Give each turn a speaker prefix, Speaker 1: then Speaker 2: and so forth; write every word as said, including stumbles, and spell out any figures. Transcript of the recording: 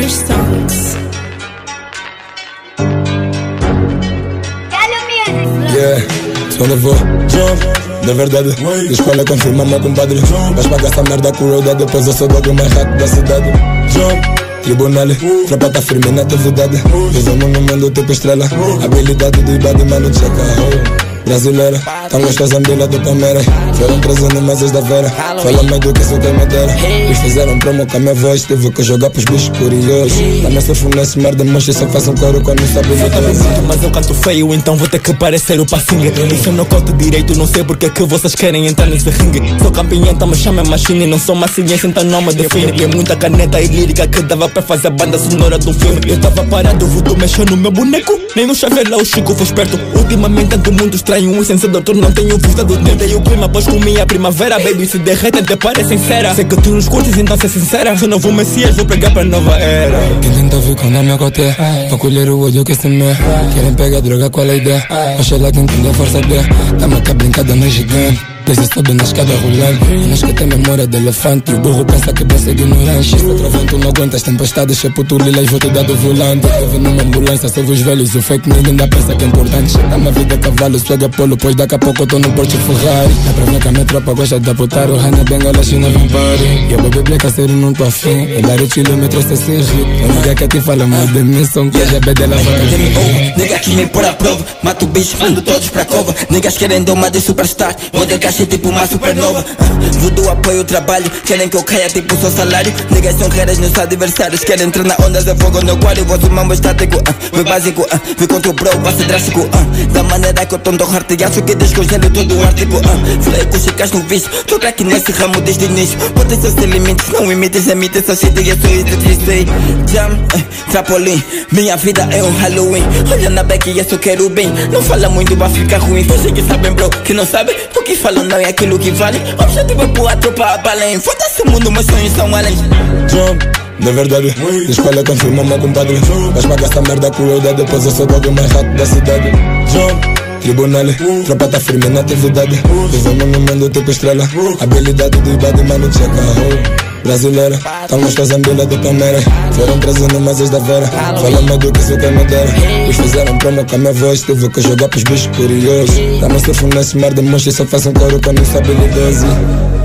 Speaker 1: first songs.
Speaker 2: Yeah, só levou da verdade, da escola confirma meu compadre. Vais pagar essa merda com o depois eu sou o dog mais rato da cidade. Tribunal, tropa tá firme na atividade. Vivemos no mundo tipo estrela. Habilidade do Ibadi, mano, checa. Oh. Brasileira, tão gostosa ambila do Palmeiras. Foram trazendo mesas da Vera. Fala mais do que isso que me dera. Eles fizeram promo com a minha voz. Tive que jogar pros bichos curiosos. Também surfo nesse merda, mas só faz um coro quando sabe de tudo.
Speaker 3: Mas eu canto feio, então vou ter que parecer o passingue. Isso eu não canto direito, não sei porque que vocês querem entrar nesse ringue. Sou campeão, então me chamem machine. Não sou uma ciência, então não me define. Tem muita caneta e lírica que dava pra fazer a banda sonora de um filme. Eu tava parado, o voodoo mexeu no meu boneco. Nem no chaveiro lá o Chico foi esperto. Ultimamente tanto mundo estranho, um sem ser doutor, não tenho vista do tempo. E o clima, pois comi a primavera. Baby, se derrete, até parece sincera. Sei que tu nos curtes, então ser sincera. Se eu não vou Messias, vou pegar pra nova era.
Speaker 2: Quem tenta vir com a minha coté, vou colher o olho que se me. Querem pegar droga, qual é a ideia? Oxalá que entenda a força B. Dá-me cá brincada no gigante. Desce sobe na escada rolando. Mas que tem memória de elefante. O burro pensa que pensa ignorante. Se trovão tu não aguentas tempestades. Se puto lilas vou te dar do volante. Teve numa ambulância, salve os velhos. O fake ninguém ainda pensa que é importante. Tá na vida cavalo, swag polo. Pois daqui a pouco eu tô no Porsche Ferrari. Dá pra ver que a minha tropa gosta de apontar. O Rana Bengala, China vem party. E eu bebê black a ser não tô afim. Ele era tilo, me trouxe a ser rico. Eu nega que te fala mal de mim. São que já bebe dela vai.
Speaker 4: Nega que me pôr a prova. Mato o bicho, mando todos pra cova. Negas querem doma de superstar. Model caixa tipo uma supernova. uh, Voodoo apoio o trabalho. Querem que eu caia tipo só salário. Negas são reras nos adversários. Querem entrar na onda de fogo no aquário. Vosso mambo estático, uh, vê básico, uh, vê contra o bro, vai ser drástico, uh, da maneira que eu tô do hard. E acho que descongelo todo o ártico, uh, falei com chicas no vício. Tô craque nesse ramo desde o início. Potencial sem limites, não imites, emites essa shit. E eu sou isso que sei. Jam, uh, trapolim. Minha vida é um Halloween. Olha na back e eu sou querubim. Não fala muito, vai ficar ruim. Vocês que sabem, bro, que não sabem. O que falam não é aquilo que vale. Objetivo é pôr a tropa a balém. Foda-se o mundo, meus sonhos são além.
Speaker 2: Da verdade, da escola confirma meu compadre. Vais pagar essa merda com o depois eu sou o dog mais rato da cidade. Tribunal, tropa tá firme na atividade. Vivemos no mundo tipo estrela. Habilidade do Ibadi, mano, checa. Oh. Brasileira, tão gostosa ambila do Palmeiras. Foram trazendo mesas da Vera. Fala mais do que isso que me dera. Eles fizeram promo com a minha voz. Tive que jogar pros bichos curiosos. Tá no surfo nesse merda, mas só faz um coro quando sabe habilidoso.